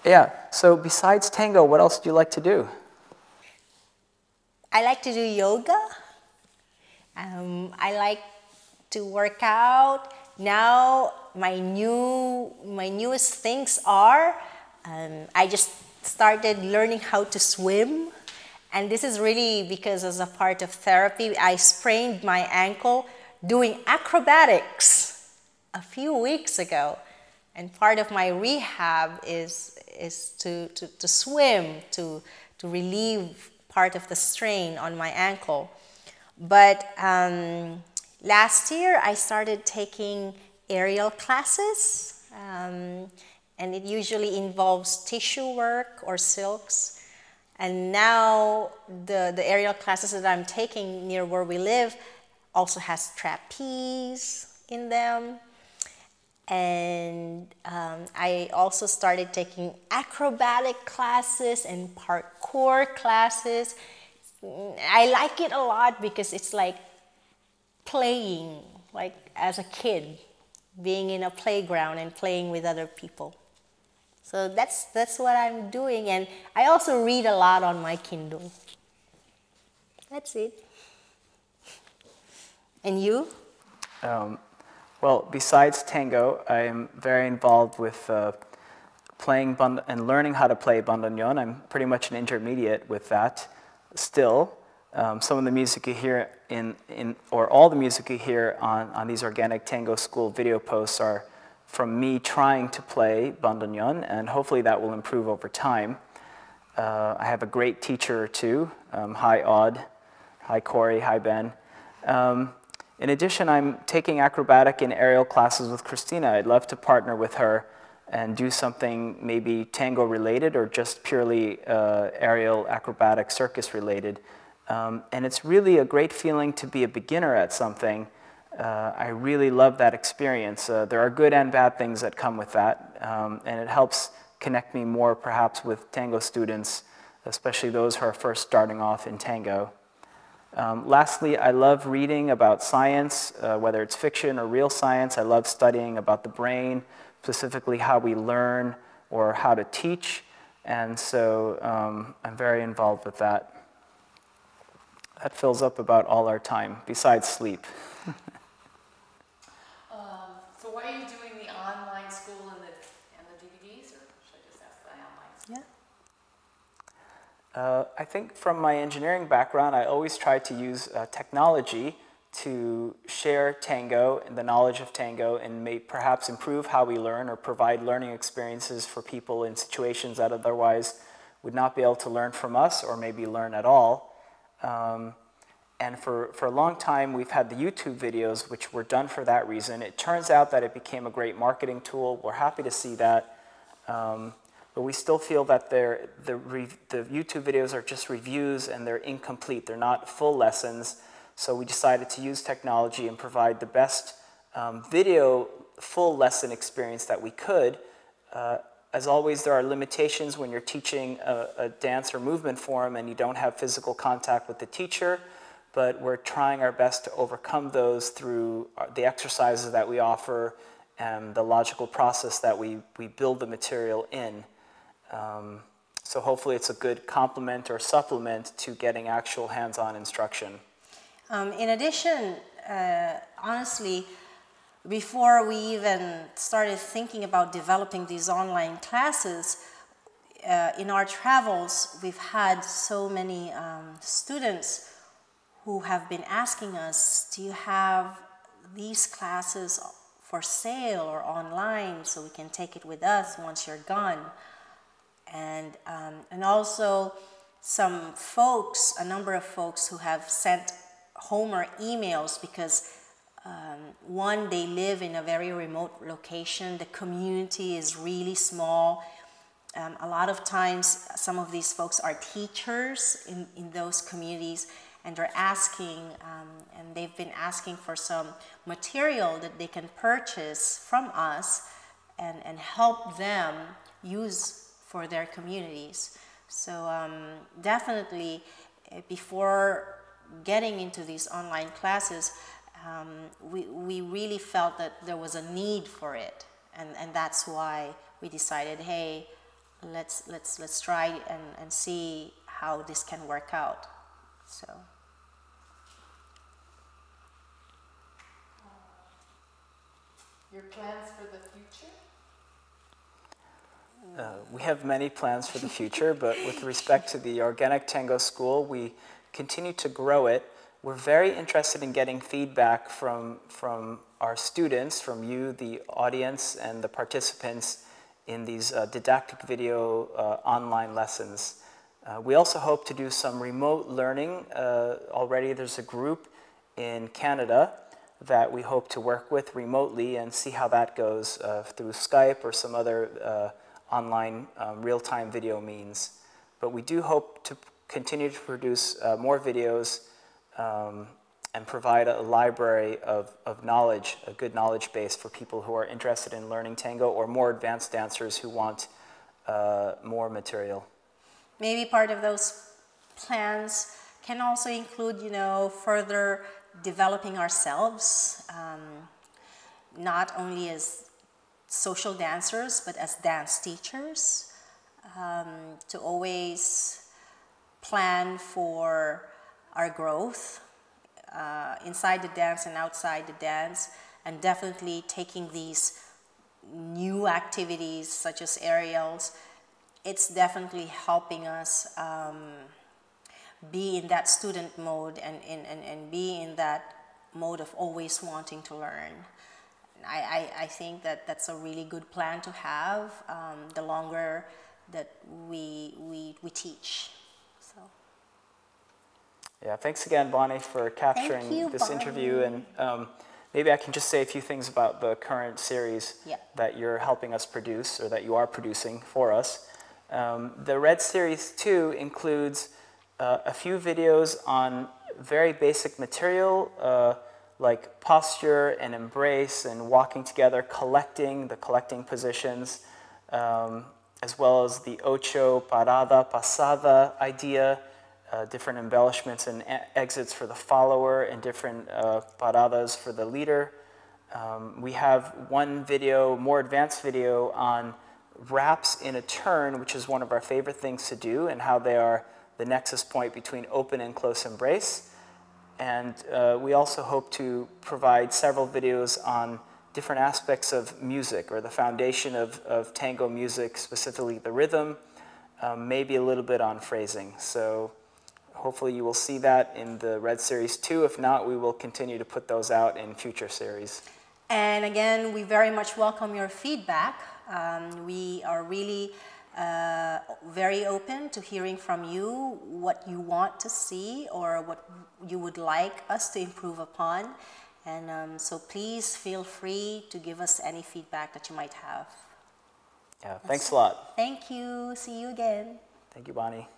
Yeah, so besides tango, what else do you like to do? I like to do yoga. I like to work out. Now my newest things are I just started learning how to swim, and this is really because as a part of therapy I sprained my ankle doing acrobatics a few weeks ago, and part of my rehab is to swim to relieve part of the strain on my ankle. But last year I started taking aerial classes, and it usually involves tissue work or silks. And now the aerial classes that I'm taking near where we live also has trapeze in them. And I also started taking acrobatic classes and parkour classes. I like it a lot because it's like playing, like as a kid, being in a playground and playing with other people. So that's what I'm doing, and I also read a lot on my Kindle. That's it. And you? Um, well, besides tango, I am very involved with playing and learning how to play bandoneon. I'm pretty much an intermediate with that still. Some of the music you hear or all the music you hear on these Organic Tango School video posts are from me trying to play bandoneon, and hopefully that will improve over time. I have a great teacher or two. Hi, Odd. Hi, Corey. Hi, Ben. In addition, I'm taking acrobatic and aerial classes with Cristina. I'd love to partner with her and do something maybe tango related or just purely aerial acrobatic circus related. And it's really a great feeling to be a beginner at something. I really love that experience. There are good and bad things that come with that, and it helps connect me more perhaps with tango students, especially those who are first starting off in tango. Lastly, I love reading about science, whether it's fiction or real science. I love studying about the brain, specifically how we learn or how to teach, and so I'm very involved with that. That fills up about all our time, besides sleep. So why are you doing the online school and the DVDs, or should I just ask the online? Yeah. I think from my engineering background, I always try to use technology to share tango and the knowledge of tango and may perhaps improve how we learn or provide learning experiences for people in situations that otherwise would not be able to learn from us or maybe learn at all. And for a long time, we've had the YouTube videos, which were done for that reason. It turns out that it became a great marketing tool. We're happy to see that. But we still feel that the YouTube videos are just reviews and they're incomplete. They're not full lessons. So we decided to use technology and provide the best video full lesson experience that we could. As always, there are limitations when you're teaching a dance or movement form and you don't have physical contact with the teacher. But we're trying our best to overcome those through the exercises that we offer and the logical process that we build the material in. So hopefully it's a good complement or supplement to getting actual hands-on instruction. In addition, honestly, before we even started thinking about developing these online classes, in our travels, we've had so many students who have been asking us, do you have these classes for sale or online so we can take it with us once you're gone? And also some folks, a number of folks who have sent Homer emails because one, they live in a very remote location. The community is really small. A lot of times, some of these folks are teachers in those communities, and they're asking, and they've been asking for some material that they can purchase from us and help them use for their communities. So definitely, before getting into these online classes, we really felt that there was a need for it, and that's why we decided, hey, let's try and see how this can work out. So. Your plans for the future? We have many plans for the future, but with respect to the Organic Tango School, we continue to grow it. We're very interested in getting feedback from our students, from you, the audience, and the participants in these didactic video online lessons. We also hope to do some remote learning. Already there's a group in Canada that we hope to work with remotely and see how that goes through Skype or some other online real-time video means. But we do hope to continue to produce more videos and provide a library of knowledge, a good knowledge base for people who are interested in learning tango or more advanced dancers who want more material. Maybe part of those plans can also include, further developing ourselves, not only as social dancers, but as dance teachers, to always plan for our growth inside the dance and outside the dance, and definitely taking these new activities such as aerials. It's definitely helping us be in that student mode and be in that mode of always wanting to learn. I think that's a really good plan to have the longer that we teach. So. Yeah, thanks again, Bonnie, for capturing this interview. And maybe I can just say a few things about the current series that you're helping us produce, or that you are producing for us. The Red Series 2 includes a few videos on very basic material, like posture and embrace and walking together, the collecting positions, as well as the ocho, parada, pasada idea, different embellishments and exits for the follower, and different paradas for the leader. We have one video, more advanced video, on wraps in a turn, which is one of our favorite things to do, and how they are the nexus point between open and close embrace. And we also hope to provide several videos on different aspects of music, or the foundation of tango music, specifically the rhythm, maybe a little bit on phrasing. So hopefully you will see that in the Red Series 2. If not, we will continue to put those out in future series. And again, we very much welcome your feedback. We are really very open to hearing from you what you want to see or what you would like us to improve upon. And so please feel free to give us any feedback that you might have. Yeah, thanks a lot. Thank you. See you again. Thank you, Bonnie.